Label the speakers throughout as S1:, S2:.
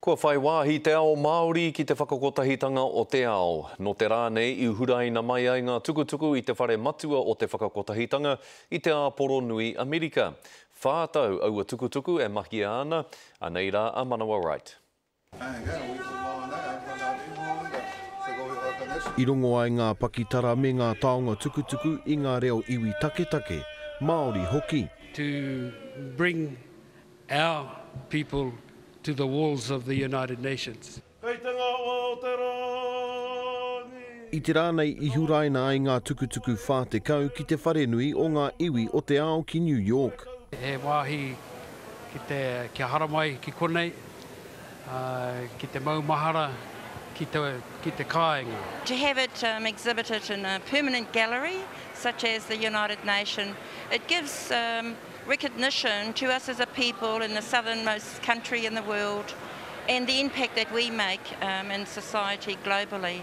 S1: Kua whai wāhi te ao Māori ki te whakakotahitanga o te ao. No te rā nei, I huraina mai ai ngā tukutuku I te whare matua o te whakakotahitanga I te āporo nui Amerika. Whātau aua tukutuku e mahi ana, anei rā a manawa right.
S2: I rongo ai ngā pakitara me ngā taonga tukutuku I ngā reo iwi take, Māori hoki.
S3: To bring our people to the walls of the United Nations.
S2: I te rā nei I huraina ai ngā tukutuku whātekau ki te whare nui o ngā iwi o te ao ki New York.
S3: He wāhi ki haramai ki konei, ki te maumahara, ki te kāinga.
S4: To have it exhibited in a permanent gallery, such as the United Nations, it gives recognition to us as a people in the southernmost country in the world and the impact that we make in society globally.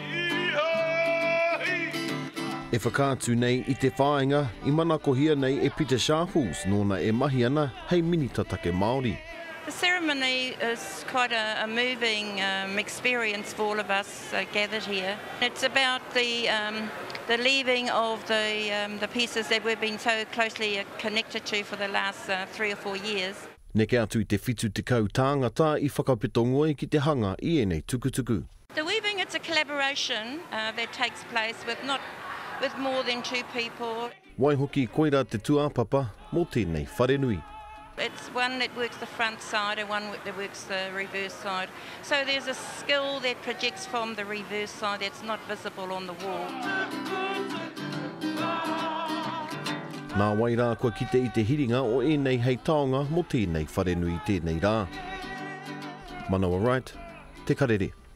S2: E whakātu nei I te whāinga, I mana kohia nei e Peter Sharples, nōna e mahi ana hei minitatake Māori.
S4: The ceremony is quite a moving experience for all of us gathered here. It's about the leaving of the pieces that we've been so closely connected to for the last 3 or 4 years.
S2: Neke atu I te whitu te kau tāngata I whakapetongoe ki te hanga I enei tukutuku.
S4: The weaving, it's a collaboration that takes place with more than 2 people.
S2: Wai hoki koira te tuāpapa mō tēnei whare nui.
S4: It's one that works the front side and one that works the reverse side. So there's a skill that projects from the reverse side that's not visible on the wall.
S2: Nā wai rā kua kite I te hiringa o enei hei taonga mō tēnei whare nui tēnei rā. Manawa right, te karere.